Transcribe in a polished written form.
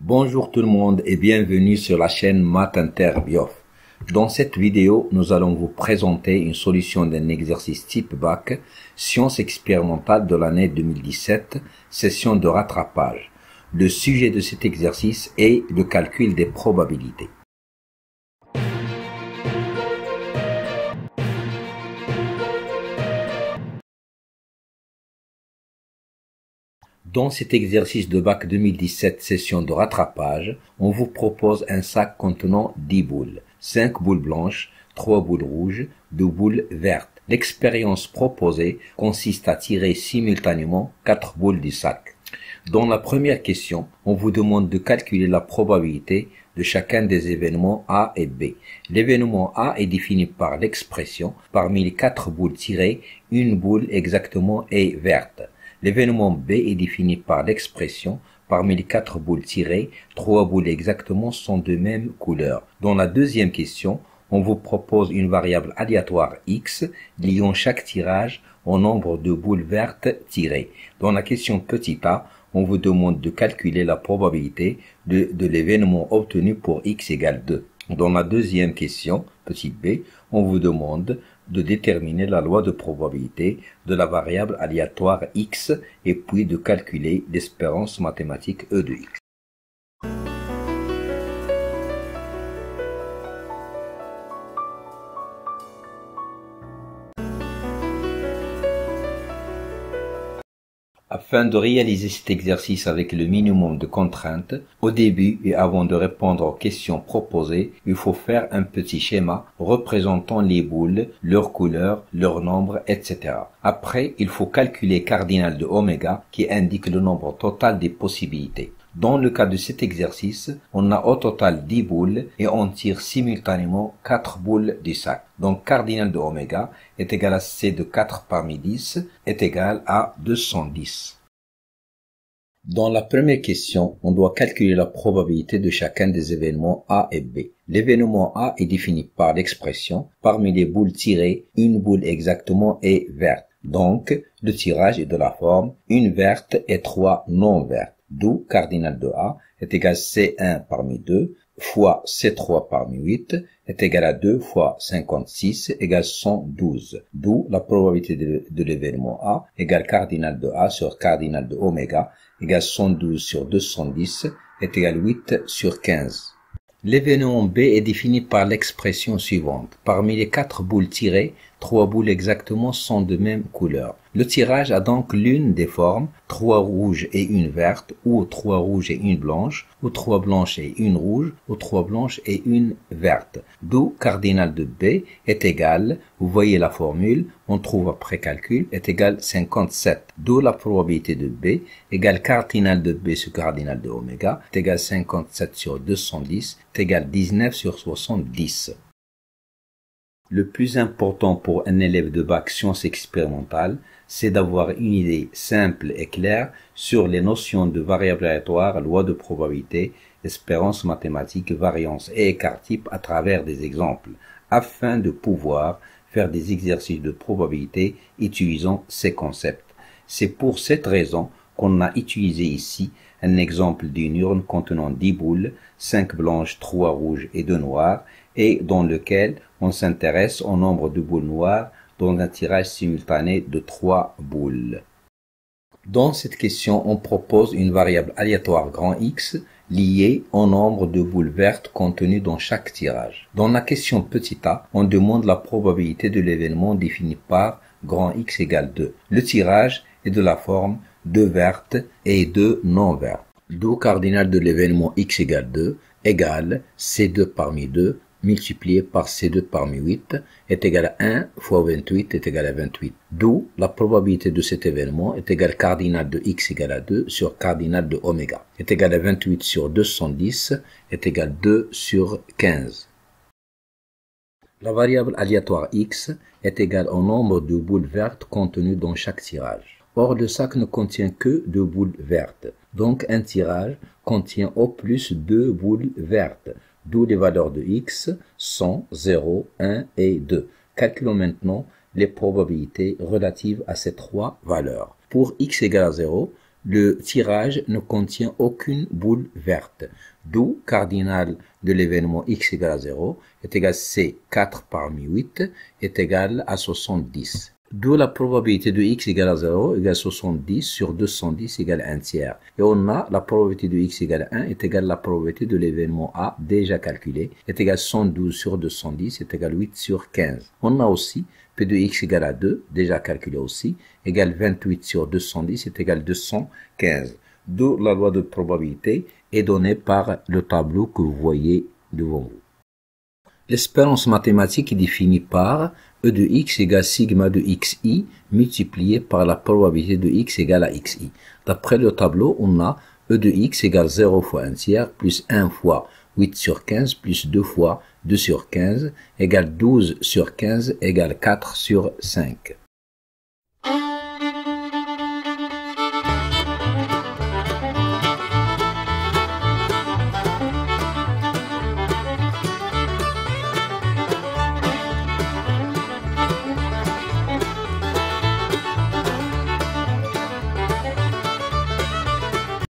Bonjour tout le monde et bienvenue sur la chaîne Math Inter Biof. Dans cette vidéo, nous allons vous présenter une solution d'un exercice type bac, sciences expérimentales de l'année 2017, session de rattrapage. Le sujet de cet exercice est le calcul des probabilités. Dans cet exercice de bac 2017 session de rattrapage, on vous propose un sac contenant 10 boules, 5 boules blanches, 3 boules rouges, 2 boules vertes. L'expérience proposée consiste à tirer simultanément 4 boules du sac. Dans la première question, on vous demande de calculer la probabilité de chacun des événements A et B. L'événement A est défini par l'expression parmi les 4 boules tirées, une boule exactement est verte. L'événement B est défini par l'expression parmi les 4 boules tirées, 3 boules exactement sont de même couleur. Dans la deuxième question, on vous propose une variable aléatoire X liant chaque tirage au nombre de boules vertes tirées. Dans la question petit a, on vous demande de calculer la probabilité de l'événement obtenu pour X égale 2. Dans la deuxième question, petit b, on vous demande de déterminer la loi de probabilité de la variable aléatoire X et puis de calculer l'espérance mathématique E de X. Afin de réaliser cet exercice avec le minimum de contraintes, au début et avant de répondre aux questions proposées, il faut faire un petit schéma représentant les boules, leurs couleurs, leur nombre, etc. Après, il faut calculer cardinal de oméga qui indique le nombre total des possibilités. Dans le cas de cet exercice, on a au total 10 boules et on tire simultanément 4 boules du sac. Donc cardinal de oméga est égal à C de 4 parmi 10 est égal à 210. Dans la première question, on doit calculer la probabilité de chacun des événements A et B. L'événement A est défini par l'expression parmi les boules tirées, une boule exactement est verte. Donc, le tirage est de la forme une verte et 3 non vertes. D'où cardinal de A est égal à C1 parmi 2 fois C3 parmi 8 est égal à 2 fois 56 égale 112. D'où la probabilité de l'événement A égale cardinal de A sur cardinal de oméga égale 112 sur 210 est égal à 8 sur 15. L'événement B est défini par l'expression suivante. Parmi les 4 boules tirées, 3 boules exactement sont de même couleur. Le tirage a donc l'une des formes 3 rouges et une verte, ou 3 rouges et une blanche, ou 3 blanches et une rouge, ou 3 blanches et une verte. D'où cardinal de B est égal, vous voyez la formule, on trouve après calcul, est égal 57. D'où la probabilité de B égale cardinal de B sur cardinal de oméga est égal 57 sur 210 est égal 19 sur 70. Le plus important pour un élève de bac sciences expérimentales, c'est d'avoir une idée simple et claire sur les notions de variables aléatoires, loi de probabilité, espérance mathématique, variance et écart type à travers des exemples, afin de pouvoir faire des exercices de probabilité utilisant ces concepts. C'est pour cette raison qu'on a utilisé ici un exemple d'une urne contenant 10 boules, 5 blanches, 3 rouges et 2 noires, et dans lequel on s'intéresse au nombre de boules noires dans un tirage simultané de 3 boules. Dans cette question, on propose une variable aléatoire grand X liée au nombre de boules vertes contenues dans chaque tirage. Dans la question petit a, on demande la probabilité de l'événement défini par grand X égale 2. Le tirage est de la forme 2 vertes et 2 non vertes. D'où cardinal de l'événement X égale 2 égale C2 parmi 2 multiplié par C2 parmi 8 est égal à 1 fois 28 est égal à 28. D'où la probabilité de cet événement est égale cardinal de X égale à 2 sur cardinal de oméga est égal à 28 sur 210 est égal à 2 sur 15. La variable aléatoire X est égale au nombre de boules vertes contenues dans chaque tirage. Or, le sac ne contient que 2 boules vertes. Donc, un tirage contient au plus 2 boules vertes. D'où les valeurs de X sont 0, 1 et 2. Calculons maintenant les probabilités relatives à ces 3 valeurs. Pour X égale à 0, le tirage ne contient aucune boule verte. D'où cardinal de l'événement x égale à 0 est égal à C 4 parmi 8 est égal à 70. D'où la probabilité de x égale à 0 égale à 70 sur 210 égale 1 tiers. Et on a la probabilité de x égale à 1 est égale à la probabilité de l'événement A déjà calculé est égal à 112 sur 210 est égal à 8 sur 15. On a aussi P de x égale à 2, déjà calculé aussi, égale 28 sur 210 est égal à 215. D'où la loi de probabilité est donnée par le tableau que vous voyez devant vous. L'espérance mathématique est définie par E de x égale sigma de xi multiplié par la probabilité de x égale à xi. D'après le tableau, on a E de x égale 0 fois 1 tiers plus 1 fois 8 sur 15 plus 2 fois 2 sur 15 égale 12 sur 15 égale 4 sur 5.